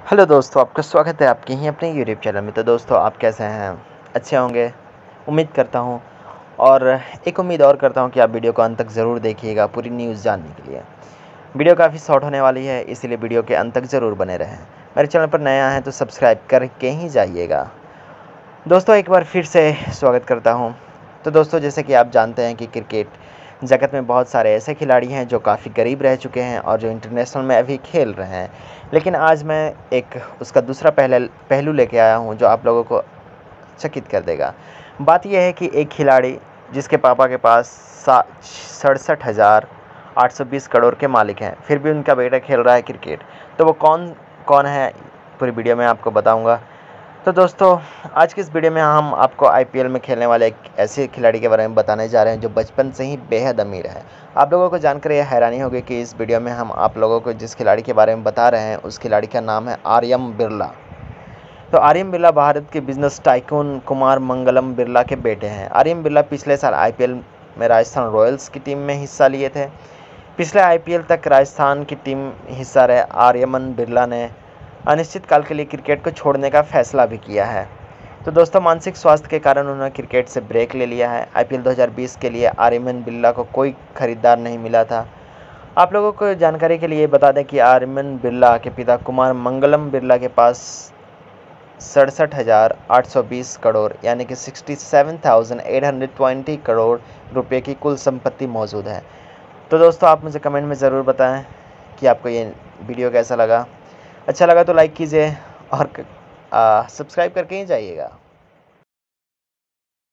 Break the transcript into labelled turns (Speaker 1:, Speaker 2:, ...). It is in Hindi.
Speaker 1: हेलो दोस्तों, आपका स्वागत है आपके ही अपने यूट्यूब चैनल में। तो दोस्तों, आप कैसे हैं? अच्छे होंगे, उम्मीद करता हूँ। और एक उम्मीद और करता हूँ कि आप वीडियो को अंत तक ज़रूर देखिएगा पूरी न्यूज़ जानने के लिए। वीडियो काफ़ी शॉर्ट होने वाली है, इसीलिए वीडियो के अंत तक ज़रूर बने रहें। मेरे चैनल पर नया है तो सब्सक्राइब करके ही जाइएगा। दोस्तों, एक बार फिर से स्वागत करता हूँ। तो दोस्तों, जैसे कि आप जानते हैं कि क्रिकेट जगत में बहुत सारे ऐसे खिलाड़ी हैं जो काफ़ी करीब रह चुके हैं और जो इंटरनेशनल में अभी खेल रहे हैं। लेकिन आज मैं एक उसका दूसरा पहलू लेके आया हूँ जो आप लोगों को चकित कर देगा। बात यह है कि एक खिलाड़ी जिसके पापा के पास 67,820 करोड़ के मालिक हैं, फिर भी उनका बेटा खेल रहा है क्रिकेट। तो वो कौन कौन है, पूरी वीडियो में आपको बताऊंगा। तो दोस्तों, आज की इस वीडियो में हम आपको आईपीएल में खेलने वाले एक ऐसे खिलाड़ी के बारे में बताने जा रहे हैं जो बचपन से ही बेहद अमीर है। आप लोगों को जानकर यह हैरानी होगी कि इस वीडियो में हम आप लोगों को जिस खिलाड़ी के बारे में बता रहे हैं उस खिलाड़ी का नाम है आर्यन बिरला। तो आर्यन बिरला भारत के बिजनेस टाइकून कुमार मंगलम बिरला के बेटे हैं। आर्यन बिरला पिछले साल आईपीएल में राजस्थान रॉयल्स की टीम में हिस्सा लिए थे। पिछले आईपीएल तक राजस्थान की टीम हिस्सा रहे आर्यमन बिरला ने अनिश्चित काल के लिए क्रिकेट को छोड़ने का फैसला भी किया है। तो दोस्तों, मानसिक स्वास्थ्य के कारण उन्होंने क्रिकेट से ब्रेक ले लिया है। आईपीएल 2020 के लिए आर्यमन बिरला को कोई खरीदार नहीं मिला था। आप लोगों को जानकारी के लिए बता दें कि आर्यमन बिरला के पिता कुमार मंगलम बिरला के पास 67,820 करोड़ यानी कि 67,820 करोड़ रुपए की कुल संपत्ति मौजूद है। तो दोस्तों, आप मुझे कमेंट में ज़रूर बताएं कि आपको ये वीडियो कैसा लगा। अच्छा लगा तो लाइक कीजिए और सब्सक्राइब करके ही जाइएगा।